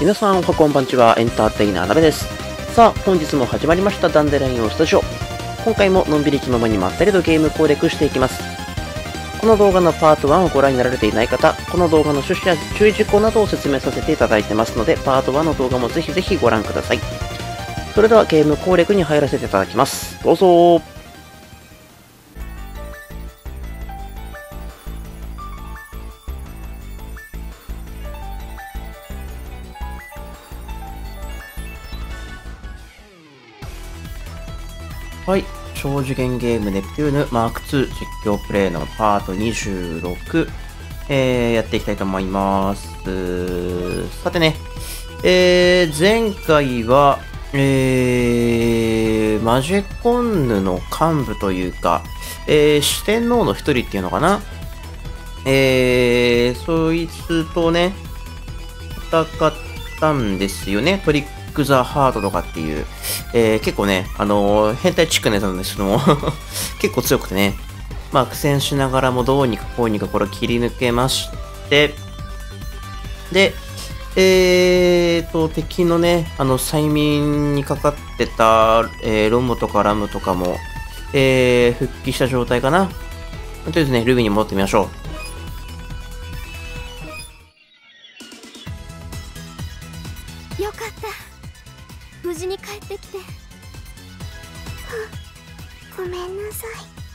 皆さんおはこんばんちは、エンターテイナーなべです。さあ、本日も始まりましたダンデラインオスタジオ。今回ものんびり気ままにまったりとゲーム攻略していきます。この動画のパート1をご覧になられていない方、この動画の趣旨や注意事項などを説明させていただいてますので、パート1の動画もぜひぜひご覧ください。それではゲーム攻略に入らせていただきます。どうぞ。はい。超次元ゲームネプテューヌマーク2実況プレイのパート26、やっていきたいと思います。さてね、前回は、マジェコンヌの幹部というか、四天王の一人っていうのかな、そいつとね、戦ったんですよね。トリック・ザ・ハートとかっていう、結構ね、変態チックなやつなんですけども、結構強くてね、まあ苦戦しながらもどうにかこうにかこれを切り抜けまして、で、敵のね、催眠にかかってた、ロムとかラムとかも、復帰した状態かな。とりあえずね、ルビーに戻ってみましょう。よかった。無事に帰ってきて。ごめんなさ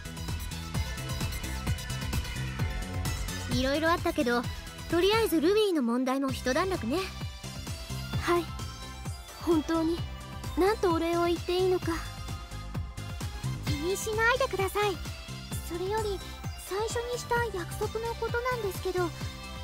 い。いろいろあったけど、とりあえずルビーの問題も一段落ね。はい、本当に何とお礼を言っていいのか。気にしないでください。それより最初にした約束のことなんですけど、こ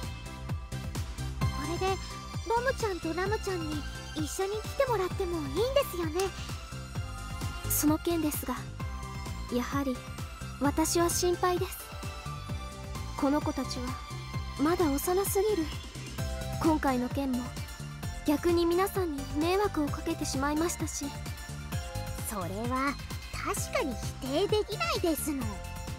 れでロムちゃんとラムちゃんに一緒に来てもらってもいいんですよね。その件ですが、やはり私は心配です。この子たちはまだ幼すぎる。今回の件も逆に皆さんに迷惑をかけてしまいましたし。それは確かに否定できないですの。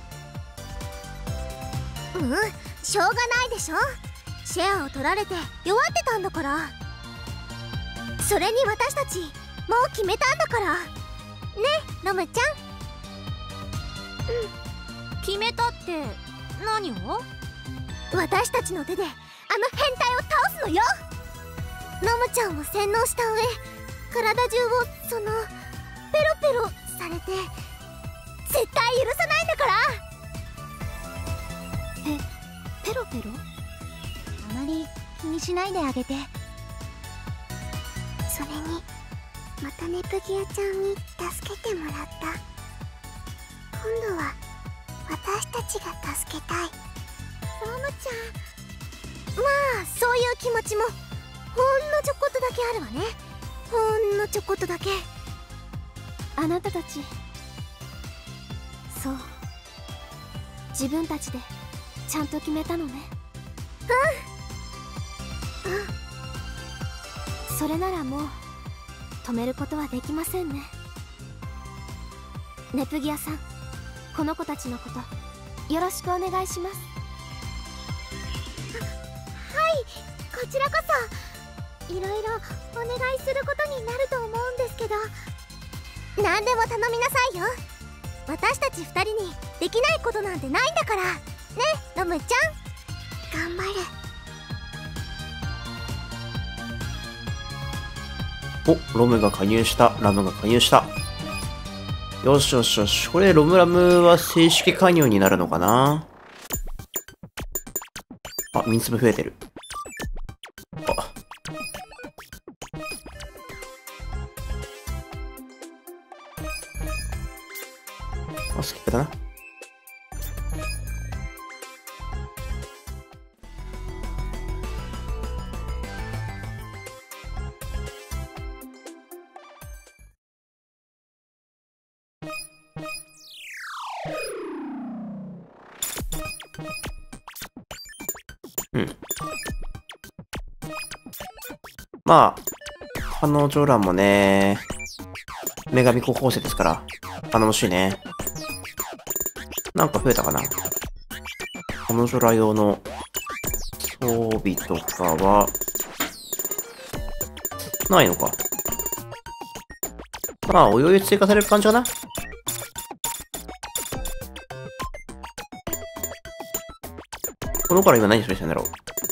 しょうがないでしょ。シェアを取られて弱ってたんだから。それに私たちもう決めたんだからね、ロムちゃん。決めたって何を？私たちの手であの変態を倒すのよ。ロムちゃんを洗脳した上、体中をペロペロされて絶対許さないんだから。ペロペロ？あまり気にしないであげて。それにまたネプギアちゃんに助けてもらった。今度は私たちが助けたい。ロムちゃん、まあそういう気持ちもほんのちょこっとだけあるわね。ほんのちょこっとだけ。あなたたち、そう、自分たちでちゃんと決めたのね。それならもう止めることはできませんね。ネプギアさん、この子たちのことよろしくお願いします。はい、こちらこそ。いろいろお願いすることになると思うんですけど、何でも頼みなさいよ。私たち2人にできないことなんてないんだからね、ロムちゃん。頑張る。 お、ロムが加入した。ラムが加入した。よしよしよし。これ、ロムラムは正式加入になるのかな？あ、ミン粒増えてる。あ、スキップだな。まあ、彼女らもね、女神高校生ですから、頼もしいね。なんか増えたかな？彼女ら用の装備とかは、 ないのか。まあ、おいおい追加される感じかな。このから今何処理したんだろう。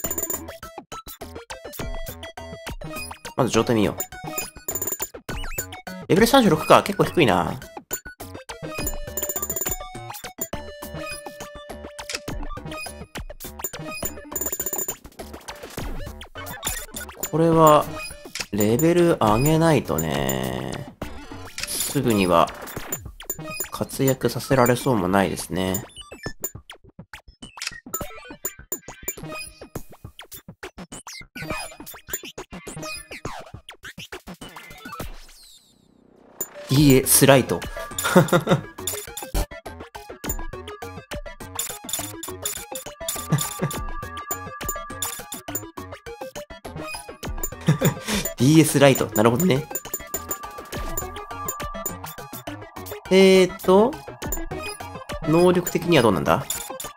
まず状態見よう。レベル36か。結構低いな。これは、レベル上げないとね、すぐには活躍させられそうもないですね。いいえ、スライト。DS ライト。なるほどね。能力的にはどうなんだ？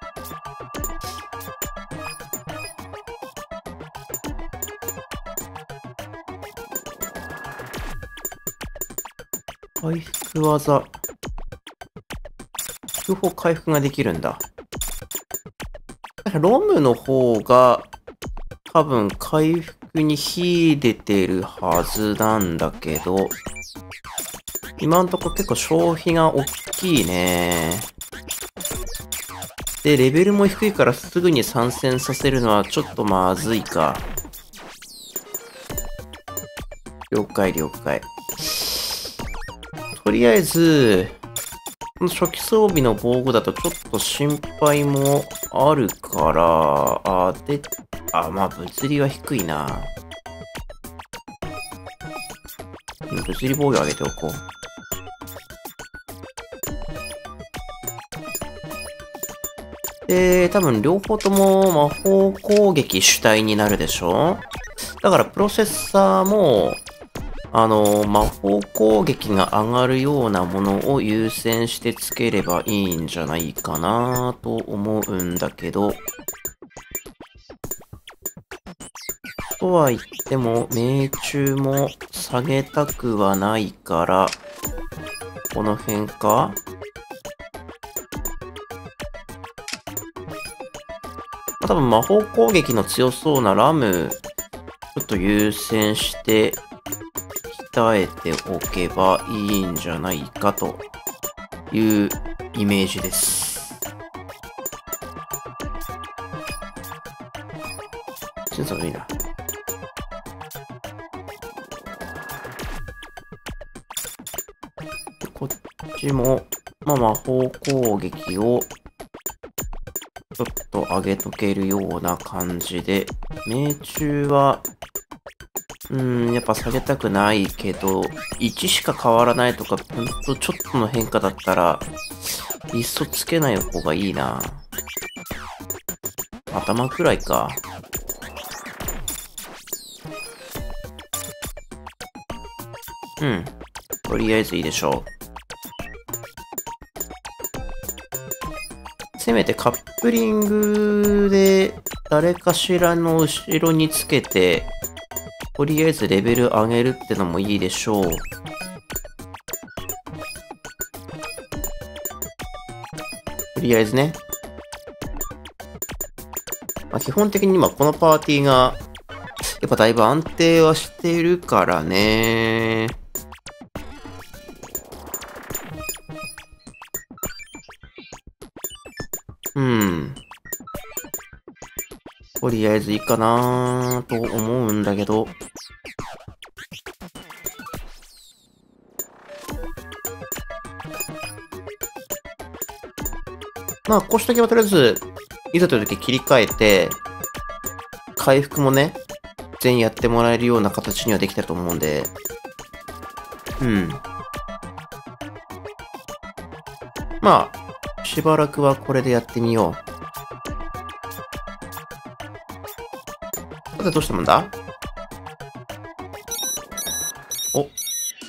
回復技。両方回復ができるんだ。ロムの方が、多分回復に秀でてるはずなんだけど、今んとこ結構消費が大きいね。で、レベルも低いからすぐに参戦させるのはちょっとまずいか。了解了解。とりあえず、初期装備の防具だとちょっと心配もあるから、まあ物理は低いな。物理防御上げておこう。多分両方とも魔法攻撃主体になるでしょ？だからプロセッサーも、魔法攻撃が上がるようなものを優先してつければいいんじゃないかなと思うんだけど。とは言っても、命中も下げたくはないから、この辺か？多分魔法攻撃の強そうなラム、ちょっと優先して鍛えておけばいいんじゃないかというイメージです。審査がいいな。こっちも、魔法攻撃をちょっと上げとけるような感じで、命中は、やっぱ下げたくないけど、1しか変わらないとか、ほんとちょっとの変化だったら、いっそつけない方がいいな。頭くらいか。とりあえずいいでしょう。せめてカップリングで誰かしらの後ろにつけて、とりあえずレベル上げるってのもいいでしょう。とりあえずね。基本的に今このパーティーが、やっぱだいぶ安定はしてるからね。とりあえずいいかなと思うんだけど。まあ、こうしとけばとりあえず、いざという時切り替えて、回復もね、全員やってもらえるような形にはできたと思うんで。まあ、しばらくはこれでやってみよう。さて、どうしたもんだ？お。 イー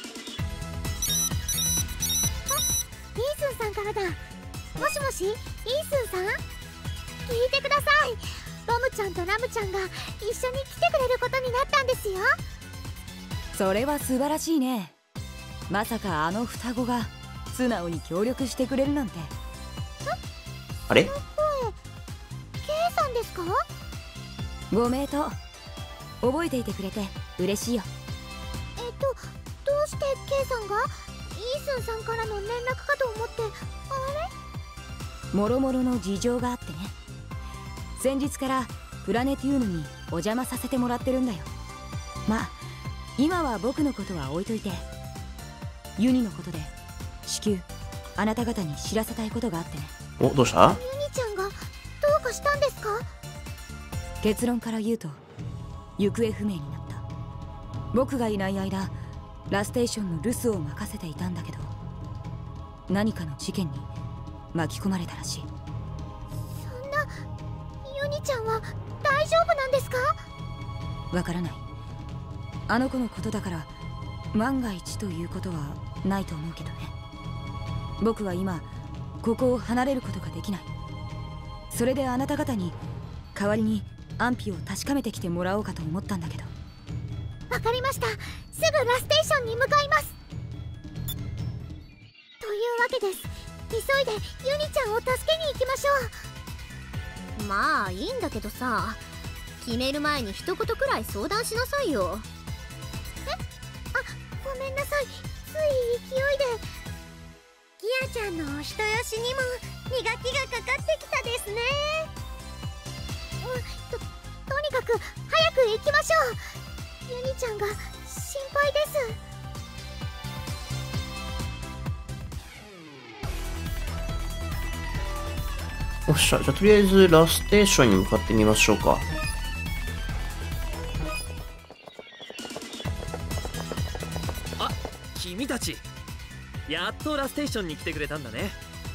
スンさんからだ。もしもし、イースンさん？聞いてください。ロムちゃんとラムちゃんが一緒に来てくれることになったんですよ。 それは素晴らしいね。まさかあの双子が素直に協力してくれるなんて。 あれ？ K さんですか？ ご名答。覚えていてくれて嬉しいよ。 どうして K さんが？イースンさんからの連絡かと思って。あれ？ もろもろの事情があってね。先日からプラネティウムにお邪魔させてもらってるんだよ。まあ今は僕のことは置いといて、ユニのことで至急あなた方に知らせたいことがあってね。 お、どうした？ ユニちゃんがどうかしたんですか？ 結論から言うと行方不明になった。僕がいない間ラステーションの留守を任せていたんだけど、何かの事件に巻き込まれたらしい。 そんな、ユニちゃんは大丈夫なんですか？ わからない。あの子のことだから万が一ということはないと思うけどね。僕は今ここを離れることができない。それであなた方に代わりに安否を確かめてきてもらおうかと思ったんだけど。 わかりました。すぐラステーションに向かいます。というわけです。急いでユニちゃんを助けに行きましょう。まあいいんだけどさ、決める前に一言くらい相談しなさいよ。ごめんなさい、つい勢いで。ギアちゃんのお人よしにも磨きがかかってきたですね。とにかく早く行きましょう。ユニちゃんが心配です。 おっしゃ、じゃあとりあえずラステーションに向かってみましょうか。 あ、君たちやっとラステーションに来てくれたんだね。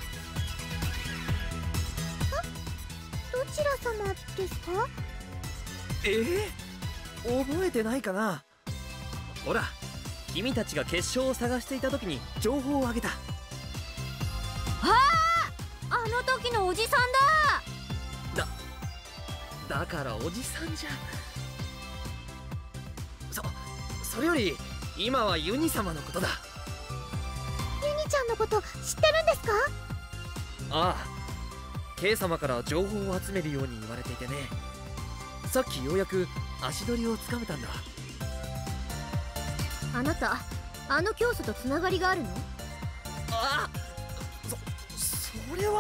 どちら様ですか？ 覚えてないかな。ほら、君たちが決勝を探していた時に情報をあげた。 あの時のおじさんだ。 だからおじさんじゃ。それより今はユニ様のことだ。 ユニちゃんのこと知ってるんですか？ ああ、K 様から情報を集めるように言われていてね。さっきようやく足取りをつかめたんだ。 あなた、あの教祖とつながりがあるの？ あ、それ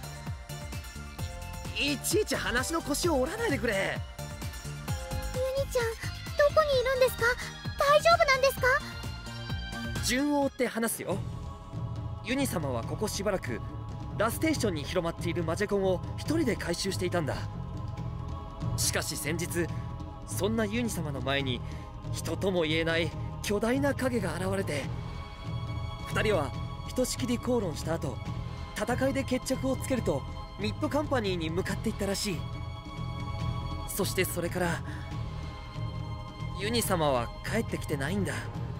はいちいち話の腰を折らないでくれ。 ユニちゃん、どこにいるんですか？大丈夫なんですか？ 順を追って話すよ。ユニ様はここしばらくラステーションに広まっているマジェコンを一人で回収していたんだ。しかし先日、そんなユニ様の前に人とも言えない巨大な影が現れて、二人はひとしきり口論した後、戦いで決着をつけるとミッドカンパニーに向かっていったらしい。そしてそれからユニ様は帰ってきてないんだ。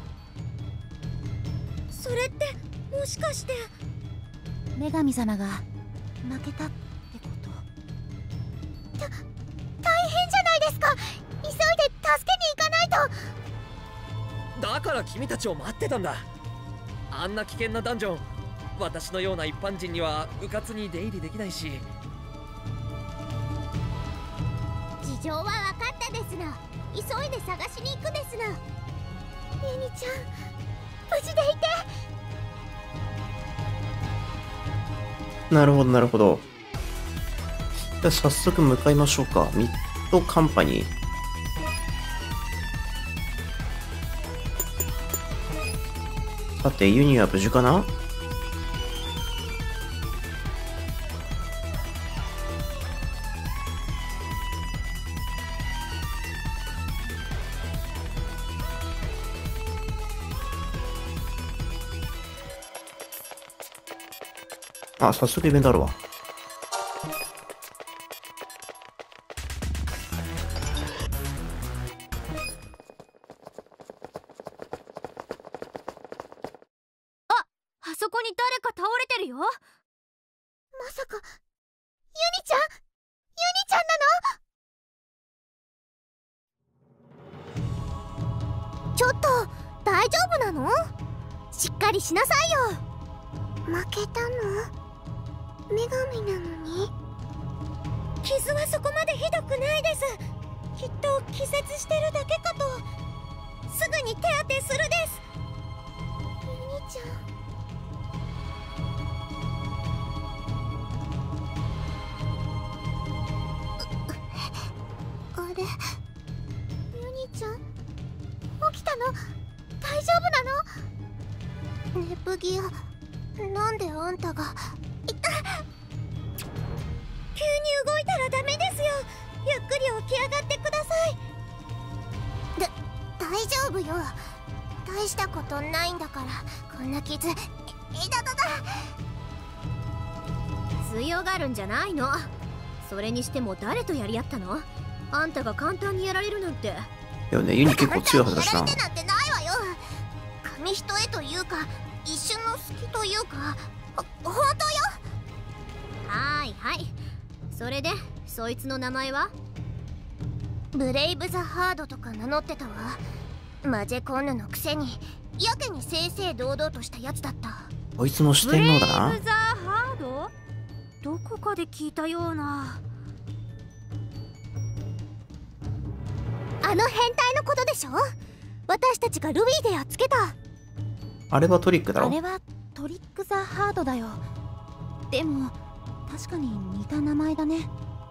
それってもしかして女神様が負けたってこと？大変じゃないですか。急いで助けに行かないと。 だから君たちを待ってたんだ。あんな危険なダンジョン、私のような一般人には迂闊に出入りできないし。 事情は分かったですの。急いで探しに行くですの。ユニちゃん、無事でいて。 なるほど、なるほど。じゃあ早速向かいましょうか。ミッドカンパニー。さて、ユニは無事かな？あ、早速イベントあるわ。 あそこに誰か倒れてるよ。まさかユニちゃん？ユニちゃんなの？ちょっと大丈夫なの？しっかりしなさいよ。負けたの？女神なのに？傷はそこまでひどくないです。きっと気絶してるだけかと。すぐに手当てするです。ユニちゃん。あれ、ユニちゃん起きたの？大丈夫なの？ネプギア、なんであんたが。いた。急に動いたらダメですよ。ゆっくり起き上がってください。大丈夫よ。大したことないんだから。こんな傷、いたたた。強がるんじゃないの。それにしても誰とやり合ったの？あんたが簡単にやられるなんて。 いやね、ユニ結構強いはずだしな。 やられてなんてないわよ。紙一重というか、一瞬の隙というか、本当よ。はいはい。それでそいつの名前は？ブレイブ・ザ・ハードとか名乗ってたわ。マジェコンヌのくせにやけに正々堂々としたやつだった。 こいつも四天王だな。 ブレイブ・ザ・ハード？どこかで聞いたような。あの変態のことでしょ？私たちがルビーでやっつけた。 あれはトリックだろ。 あれはトリック・ザ・ハードだよ。でも確かに似た名前だね。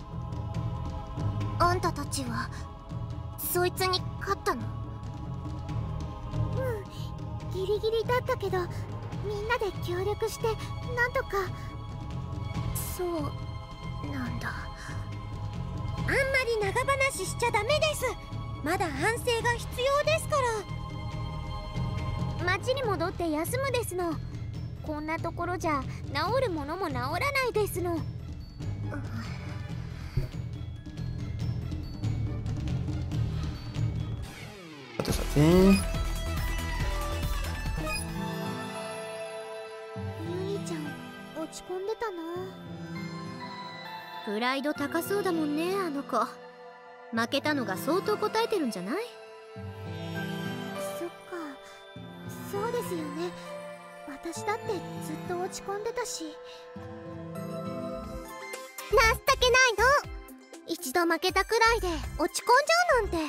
あんたたちはそいつに勝ったの？うん、ギリギリだったけどみんなで協力してなんとか。そうなんだ。あんまり長話しちゃダメです。まだ反省が必要ですから。町に戻って休むですの。こんなところじゃ治るものも治らないですの。 さてさて。 ユニちゃん落ち込んでたな。プライド高そうだもんね、あの子。負けたのが相当答えてるんじゃない？そっか、そうですよね。私だってずっと落ち込んでたし。情けないの。一度負けたくらいで落ち込んじゃうなんて。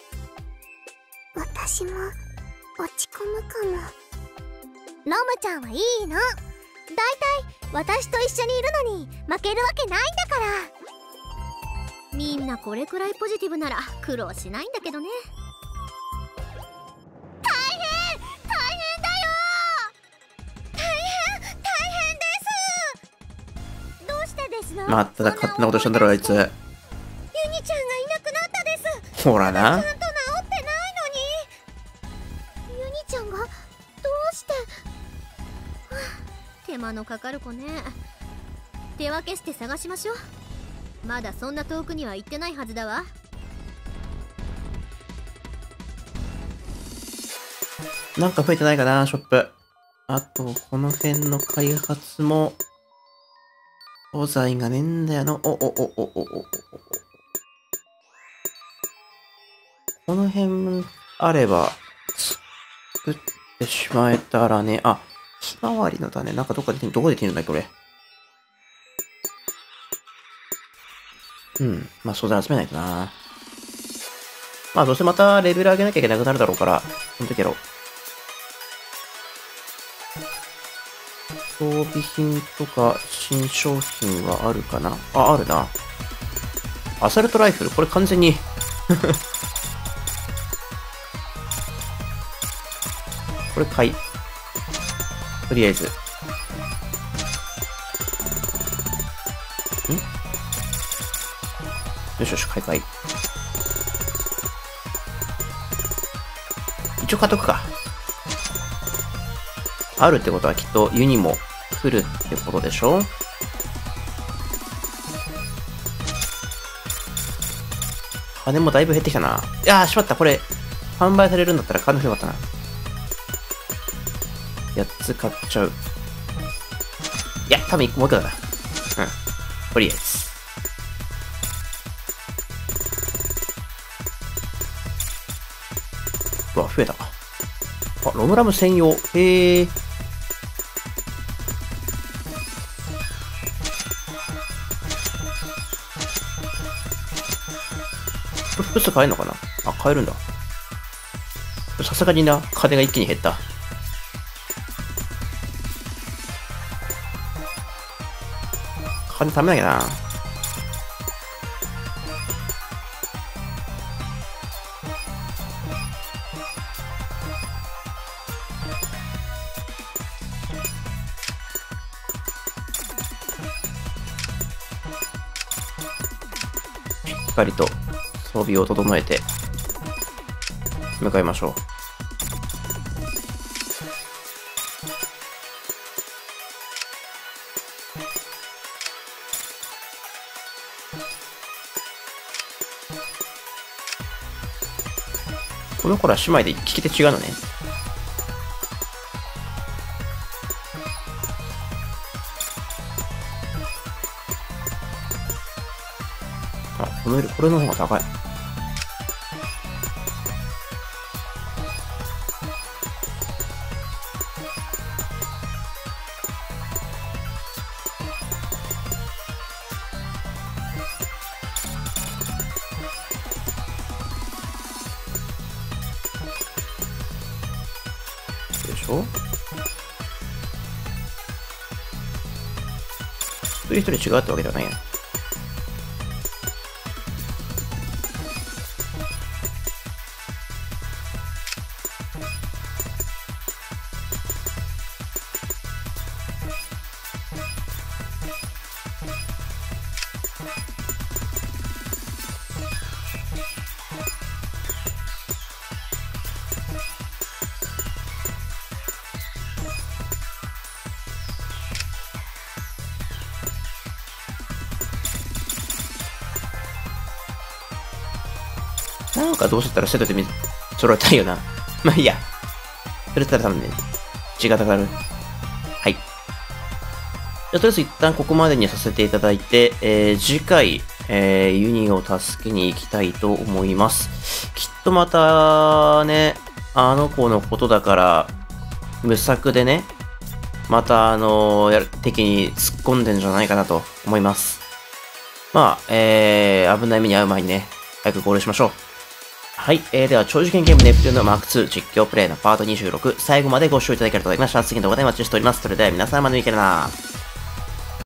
私も落ち込むかも。ロムちゃんはいいの。だいたい私と一緒にいるのに負けるわけないんだから。みんなこれくらいポジティブなら苦労しないんだけどね。大変だよ。大変です。どうしてですの？ まただ勝手なことしたんだろあいつ。 ユニちゃんがいなくなったです。 ほらな。 ちゃんと治ってないのに。ユニちゃんがどうして。手間のかかる子ね。手分けして探しましょう。まだそんな遠くには行ってないはずだわ。 なんか増えてないかな、ショップ。あと、この辺の開発も、素材がねえんだよな。この辺あれば、作ってしまえたらね。あ、ひまわりの種、なんかどこで手に入れるんだっけ、これ。うん。まあ、素材集めないとな。まあ、どうせまたレベル上げなきゃいけなくなるだろうから、その時やろう。装備品とか新商品はあるかなあ、あるな。アサルトライフル、これ完全にこれ買い。とりあえず。よしよし、買い。一応買っとくか。あるってことはきっとユニも来るってことでしょ。金もだいぶ減ってきたな。いやー、しまった。これ、販売されるんだったら買わなくてよかったな。8つ買っちゃう。いや、多分1個もう一個だな。うん。とりあえず。うわ、増えたか。 あ、ロムラム専用。へえ。これ複数買えるのかなあ、買えるんだ。さすがにな、金が一気に減った。金貯めなきゃな。しっかりと装備を整えて向かいましょう。この子ら姉妹で利き手違うのね。あ、このよりこれの方が高い。でしょ？一人一人違うってわけではないや。なんかどうせだったらセットで揃えたいよな。まあいいや。それだったら多分ね、時間かかる。はい。じゃあとりあえず一旦ここまでにさせていただいて、次回、ユニを助けに行きたいと思います。きっとまたね、あの子のことだから、無策でね、また敵に突っ込んでんじゃないかなと思います。まあ、危ない目に遭う前にね、早くゴールしましょう。はい。では、超次元ゲームネプテューンのマーク2実況プレイのパート26、最後までご視聴いただけると思いました。次の動画でお待ちしております。それでは皆様まで見てるな。